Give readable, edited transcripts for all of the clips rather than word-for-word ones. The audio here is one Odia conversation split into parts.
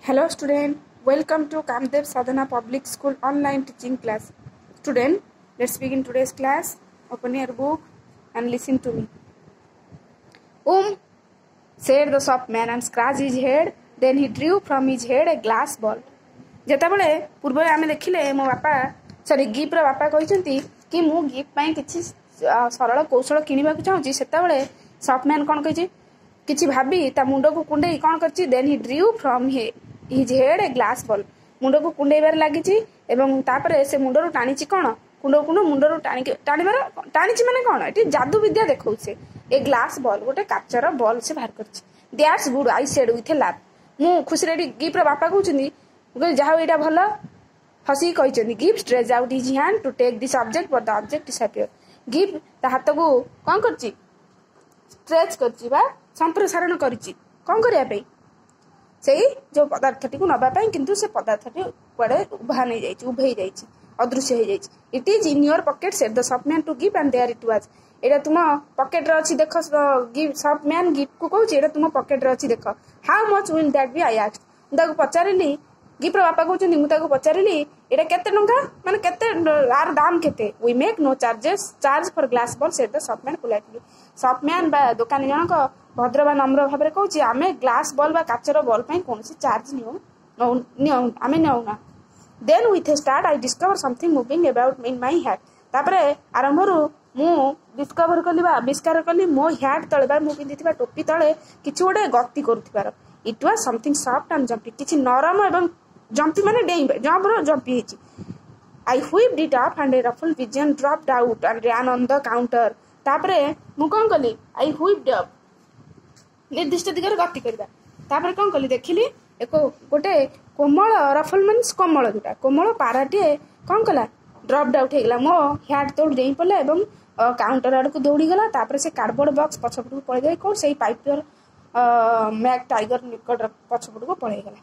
Hello student, welcome to Kamdev Sadhana Public School online teaching class. Student, let's begin today's class. Open your book and listen to me. Said the shopman and scratched his head. Then he drew from his head a glass ball. ଯେତେବେଳେ ପୂର୍ବରେ ଆମେ ଦେଖିଲେ ମୋ ବାପା ଗିଫ୍ଟର ବାପା କହିଛନ୍ତି କି ମୁଁ ଗିଫ୍ଟ ପାଇଁ କିଛି ସରଳ କୌଶଳ କିଣିବାକୁ ଚାହୁଁଛି ସେତେବେଳେ ଶପମ୍ୟାନ୍ କ'ଣ କହିଛି କିଛି ଭାବି ତା ମୁଣ୍ଡକୁ କୁଣ୍ଡେଇ କ'ଣ କରିଛି then he drew from his head a glass ball ମୁଣ୍ଡକୁ କୁଣ୍ଡେଇବାରେ ଲାଗିଛି ଏବଂ ତାପରେ ସେ ମୁଣ୍ଡରୁ ଟାଣିଛି କ'ଣ କୁଣ୍ଡ ମୁଣ୍ଡରୁ ଟାଣିଛି ମାନେ କ'ଣ ଏଠି ଯାଦୁ ବିଦ୍ୟା ଦେଖାଉଛି ଏ ଗ୍ଲାସ୍ ବଲ୍ ଗୋଟେ କାଚର ବଲ୍ ସେ ବାହାର କରିଛି that's good I said with a laugh ମୁଁ ଖୁସିରେ ଏଠି ଗିଫ୍ଟର ବାପା କହୁଛନ୍ତି ଯାହା ହଉ ଏଇଟା ଭଲ ହସିକି କହିଛନ୍ତି Gift stretch out his hand to take this object but the object disappear Gift ତା ହାତକୁ କ'ଣ କରିଛି ଷ୍ଟ୍ରେଚ୍ କରିଛି ବା ସମ୍ପ୍ରସାରଣ କରିଛି କ'ଣ କରିବା ପାଇଁ ସେଇ ଯୋଉ ପଦାର୍ଥଟିକୁ ନବା ପାଇଁ କିନ୍ତୁ ସେ ପଦାର୍ଥଟି କୁଆଡେ ଉଭେଇ ଯାଇଛି ଅଦୃଶ୍ୟ ହେଇଯାଇଛି it is in your pocket said the shopman to Gift and there it was ଏଇଟା ତୁମ ପକେଟରେ ଅଛି ଦେଖ ଶପମ୍ୟାନ୍ ଗିଫ୍ଟକୁ କହୁଛି ଏଇଟା ତୁମ ପକେଟରେ ଅଛି ଦେଖ how much will that be I asked ମୁଁ ତାକୁ ପଚାରିଲି ଗିଫ୍ଟର ବାପା କହୁଛନ୍ତି ମୁଁ ତାକୁ ପଚାରିଲି ଏଇଟା କେତେ ଟଙ୍କା ମାନେ କେତେ ଆର ଦାମ କେତେ we make no charge for glass ball said the shopman politely shopman ବା ଦୋକାନୀ ଜଣକ ଭଦ୍ର ବା ନମ୍ର ଭାବରେ କହୁଛି ଆମେ ଗ୍ଲାସ୍ ବଲ୍ ବା କାଚର ବଲ୍ ପାଇଁ କୌଣସି ଚାର୍ଜ ଆମେ ନେଉନା then with a start I discover something moving about in my hat ତାପରେ ଆରମ୍ଭରୁ ମୁଁ ଡିସ୍କଭର କଲି ବା ଆବିଷ୍କାର କଲି ମୋ ହ୍ୟାଟ୍ ତଳେ ବା ମୁଁ ପିନ୍ଧିଥିବା ଟୋପି ତଳେ କିଛି ଗୋଟେ ଗତି କରୁଥିବାର it was something soft and jumpy କିଛି ନରମ ଏବଂ ଜମ୍ପି ମାନେ ଡେଇଁବେ ଜମ୍ପି ହେଇଛି I whipped it off and a ruffled pigeon dropped out and ran on the counter ତାପରେ ମୁଁ କ'ଣ କଲି ଆଇ ହୁଇପ୍ଡ ଅପ୍ ନିର୍ଦ୍ଦିଷ୍ଟ ଦିଗରେ ଗତି କରିବା ତାପରେ କ'ଣ କଲି ଦେଖିଲି ଗୋଟେ କୋମଳ ରଫଲ୍ ମିନ୍ସ କୋମଳ ଯୋଉଟା କୋମଳ ପାରାଟିଏ କ'ଣ କଲା ଡ୍ରପ୍ଡ ଆଉଟ୍ ହେଇଗଲା ମୋ ହ୍ୟାଟ୍ ତଳୁ ଡେଇଁ ପଡ଼ିଲା ଏବଂ କାଉଣ୍ଟର ଆଡ଼କୁ ଦୌଡ଼ିଗଲା ତାପରେ ସେ କାର୍ଡବୋର୍ଡ ବକ୍ସ ପଛପଟକୁ ପଳେଇଯାଇ କ'ଣ ସେଇ ପାଇପର ମ୍ୟାକ୍ ଟାଇଗର ନିକଟର ପଛପଟକୁ ପଳେଇଗଲା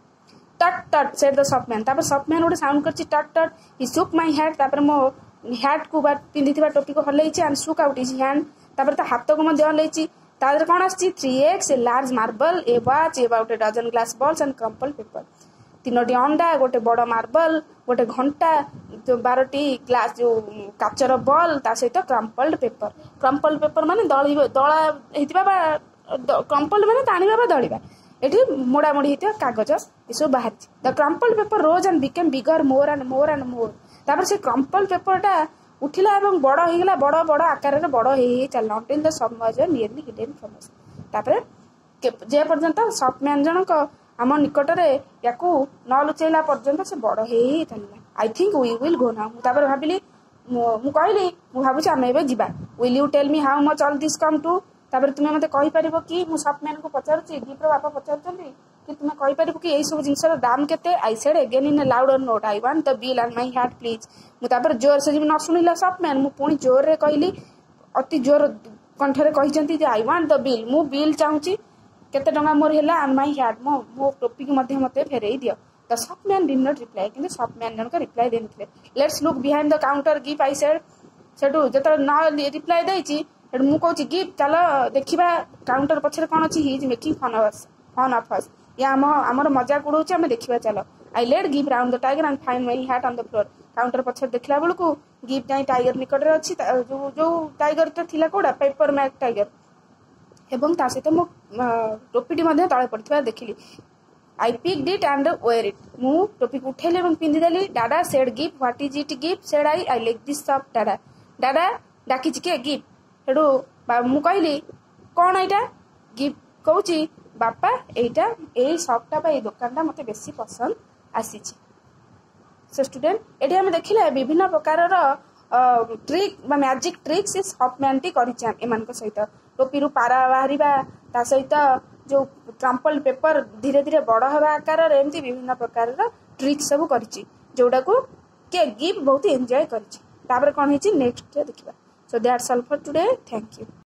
tut tut said the shopman ତାପରେ ଶପମ୍ୟାନ୍ ଗୋଟେ ସାଉଣ୍ଡ କରିଛି tut tut he shook my hat ତାପରେ ମୋ ହ୍ୟାଟ୍କୁ ବା ପିନ୍ଧିଥିବା ଟୋପିକୁ ହଲେଇଛି and shook out his hand ତାପରେ ତା ହାତକୁ ମଧ୍ୟ ହଲେଇଛି ତା ଦେହରେ କ'ଣ ଆସିଛି 3 eggs a large marble a watch about a dozen glass balls and crumpled paper 3ଟି ଅଣ୍ଡା ଗୋଟେ ବଡ଼ ମାର୍ବଲ ଗୋଟେ ଘଣ୍ଟା 12ଟି ଗ୍ଲାସ୍ ଯୋଉ କାଚର ବଲ୍ ତା ସହିତ କ୍ରମ୍ପଲ୍ଡ ପେପର ମାନେ ଦଳା ହେଇଥିବା ବା କ୍ରମ୍ପଲ୍ଡ ମାନେ ଟାଣିବା ବା ଦଳିବା ଏଠି ମୋଡାମୋଡି ହେଇଥିବା କାଗଜ ଏସବୁ ବାହାରିଛି the crumpled paper rose and became bigger more and more ତାପରେ ସେ କ୍ରମ୍ପଲ୍ଡ ପେପରଟା ଉଠିଲା ଏବଂ ବଡ଼ ହେଇଗଲା ବଡ଼ ଆକାରରେ ବଡ଼ ହେଇ ଚାଲିଲା until the sum was nearly hidden from us ତାପରେ ଯେ ପର୍ଯ୍ୟନ୍ତ ଶପମ୍ୟାନ୍ ଜଣକ ଆମ ନିକଟରେ ୟାକୁ ନ ଲୁଚେଇଲା ପର୍ଯ୍ୟନ୍ତ ସେ ବଡ଼ ହେଇ ଚାଲିଲା I think we will go now ମୁଁ ତାପରେ ଭାବିଲି ମୁଁ କହିଲି ମୁଁ ଭାବୁଛି ଆମେ ଏବେ ଯିବା will you tell me how much all this come to ତାପରେ ତୁମେ ମୋତେ କହିପାରିବ କି ମୁଁ ଶପମ୍ୟାନ୍କୁ ପଚାରୁଛି ଗିଫ୍ଟର ବାପା ପଚାରୁଛନ୍ତି କି ତୁମେ କହିପାରିବ କି ଏଇସବୁ ଜିନିଷର ଦାମ କେତେ I said again in a louder note I want the bill and my hat please ମୁଁ ତାପରେ ଜୋରସେ ଯେମିତି ନ ଶୁଣିଲା ଶପମ୍ୟାନ୍ ମୁଁ ପୁଣି ଜୋରରେ କହିଲି ଅତି ଜୋର କଣ୍ଠରେ କହିଛନ୍ତି ଯେ ଆଇ ୱାଣ୍ଟ ଦ ବିଲ୍ ମୁଁ ବିଲ୍ ଚାହୁଁଛି କେତେ ଟଙ୍କା ମୋର ହେଲା ଆଣ୍ଡ ମାଇ ହ୍ୟାଟ୍ ମୋ ଟୋପିକି ମଧ୍ୟ ମୋତେ ଫେରେଇ ଦିଅ the shopman did not reply କିନ୍ତୁ ଶପମ୍ୟାନ୍ ଜଣକ ରିପ୍ଲାଏ ଦେଇନଥିଲେ let's look behind the counter Gift I said ସେଠୁ ଯେତେବେଳେ ନ ରିପ୍ଲାଏ ଦେଇଛି ସେଠୁ ମୁଁ କହୁଛି ଗିଫ୍ଟ ଚାଲ ଦେଖିବା କାଉଣ୍ଟର ପଛରେ କ'ଣ ଅଛି he is making fun of us ଆମର ମଜାକ ଉଡଉଛି ଆମେ ଦେଖିବା ଚାଲ I led Gift round the tiger and find my hat on the floor counter ପଛରେ ଦେଖିଲା ବେଳକୁ ଗିଫ୍ଟ ଯାଇ ଟାଇଗର ନିକଟରେ ଅଛି ଯୋଉ ଟାଇଗରଟା ଥିଲା କୋଉଟା ପେପର ମ୍ୟାକ୍ ଟାଇଗର ଏବଂ ତା ସହିତ ମୋ ଟୋପିଟି ମଧ୍ୟ ତଳେ ପଡ଼ିଥିବା ଦେଖିଲି I picked it and wear it ମୁଁ ଟୋପିକୁ ଉଠେଇଲି ଏବଂ ପିନ୍ଧିଦେଲି Dada said Gift what is it Gift said I like this shop Dada ଡାକିଛି କିଏ ଗିଫ୍ଟ ସେଠୁ ମୁଁ କହିଲି କ'ଣ ଏଇଟା ଗିଫ୍ଟ କହୁଛି ବାପା ଏଇଟା ଏଇ ସପ୍ଟା ବା ଏଇ ଦୋକାନଟା ମୋତେ ବେଶୀ ପସନ୍ଦ ଆସିଛି ସେ ଷ୍ଟୁଡେଣ୍ଟ ଏଠି ଆମେ ଦେଖିଲେ ବିଭିନ୍ନ ପ୍ରକାରର ଟ୍ରିକ୍ ବା ମ୍ୟାଜିକ୍ ଟ୍ରିକ୍ ସେ ଶପମ୍ୟାନ୍ଟି କରିଛି ଏମାନଙ୍କ ସହିତ ଟୋପିରୁ ପାରା ବାହାରିବା ତା ସହିତ ଯୋଉ କ୍ରମ୍ପଲ୍ଡ ପେପର ଧୀରେ ଧୀରେ ବଡ଼ ହେବା ଆକାରରେ ଏମିତି ବିଭିନ୍ନ ପ୍ରକାରର ଟ୍ରିକ୍ ସବୁ କରିଛି ଯୋଉଟାକୁ କିଏ ଗିଫ୍ଟ ବହୁତ ଏନ୍ଜୟ କରିଛି ତାପରେ କ'ଣ ହେଇଛି ନେକ୍ସଟ ଦେଖିବା so that's all for today thank you